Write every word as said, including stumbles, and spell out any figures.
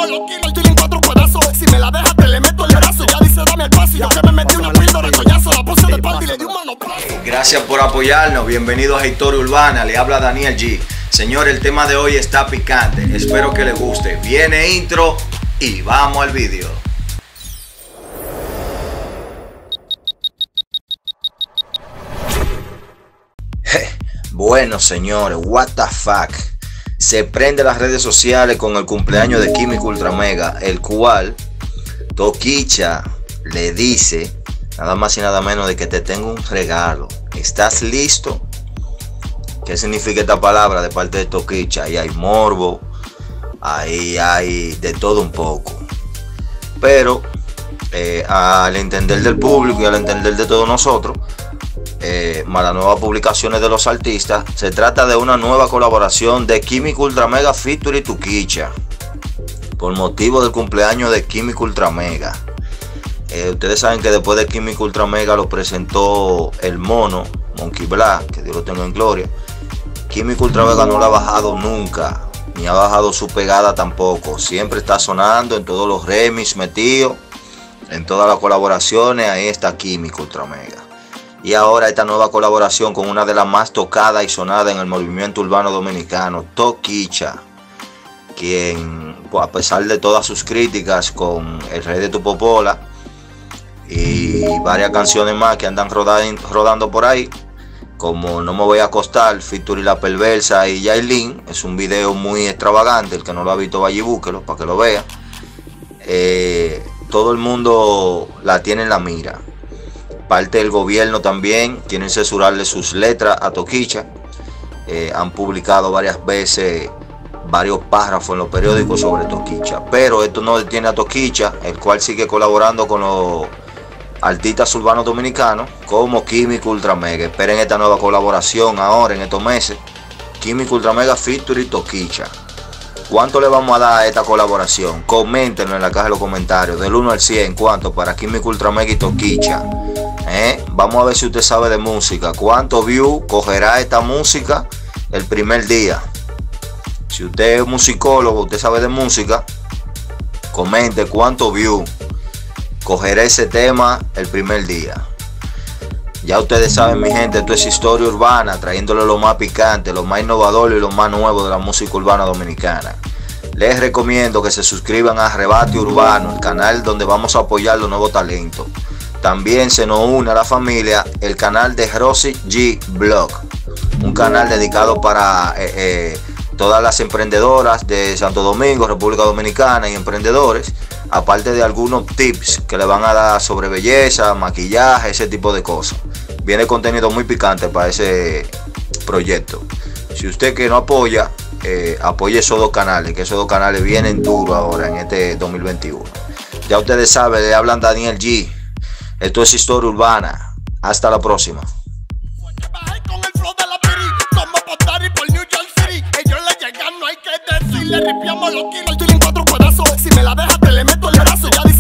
ripiamos los kilos, estoy en cuatro pedazos. Si me la dejas te le meto el brazo. Ya dice dame el paso y yo que me metí una píldora de coñazo. La puse de espalda y le di un manoplazo. Gracias por apoyarnos, bienvenidos a Historia Urbana, le habla Daniel G. Señor, el tema de hoy está picante, espero que les guste. Viene intro y vamos al vídeo. Bueno, señores, what the fuck. Se prende las redes sociales con el cumpleaños de Químico Ultra Mega, el cual Toquicha le dice nada más y nada menos de que te tengo un regalo. ¿Estás listo? ¿Qué significa esta palabra de parte de Toquicha? Ahí hay morbo, ahí hay de todo un poco. Pero eh, al entender del público y al entender de todos nosotros, Eh, más las nuevas publicaciones de los artistas, se trata de una nueva colaboración de Químico Ultra Mega featuring Toquicha por motivo del cumpleaños de Químico Ultra Mega. Eh, ustedes saben que después de Químico Ultra Mega lo presentó el mono Monkey Black, que Dios lo tenga en gloria. Químico Ultra Mega no la ha bajado nunca, ni ha bajado su pegada tampoco. Siempre está sonando en todos los remix metidos, en todas las colaboraciones. Ahí está Químico Ultra Mega. Y ahora esta nueva colaboración con una de las más tocadas y sonadas en el movimiento urbano dominicano, Toquicha, quien, pues, a pesar de todas sus críticas con El Rey de tu Popola y varias canciones más que andan rodando, rodando por ahí, como No me voy a acostar, featuring La Perversa y Yailin, es un video muy extravagante, el que no lo ha visto vaya y búsquelo para que lo vea. Eh, todo el mundo la tiene en la mira. Parte del gobierno también quieren censurarle sus letras a Toquicha. Eh, han publicado varias veces varios párrafos en los periódicos sobre Toquicha, pero esto no detiene a Toquicha, el cual sigue colaborando con los artistas urbanos dominicanos como Químico Ultra Mega. Esperen esta nueva colaboración ahora en estos meses, Químico Ultra Mega featuring Toquicha. ¿Cuánto le vamos a dar a esta colaboración? Coméntenlo en la caja de los comentarios, del uno al cien, ¿cuánto para Químico Ultra Mega y Toquicha? ¿Eh? Vamos a ver si usted sabe de música. ¿Cuántos views cogerá esta música el primer día? Si usted es musicólogo, usted sabe de música, comente cuántos views cogerá ese tema el primer día. Ya ustedes saben, mi gente, esto es Historia Urbana, trayéndole lo más picante, lo más innovador y lo más nuevo de la música urbana dominicana. Les recomiendo que se suscriban a Arrebate Urbano, el canal donde vamos a apoyar los nuevos talentos. También se nos une a la familia el canal de Rosy G Blog, un canal dedicado para eh, eh, todas las emprendedoras de Santo Domingo, República Dominicana y emprendedores, aparte de algunos tips que le van a dar sobre belleza, maquillaje, ese tipo de cosas. Viene contenido muy picante para ese proyecto. Si usted que no apoya, eh, apoye esos dos canales, que esos dos canales vienen duros ahora en este dos mil veintiuno. Ya ustedes saben, le hablan Daniel G. Esto es Historia Urbana. Hasta la próxima. Le ripiamos los kilos, estoy en cuatro pedazos. Si me la dejas te le meto el brazo. Ya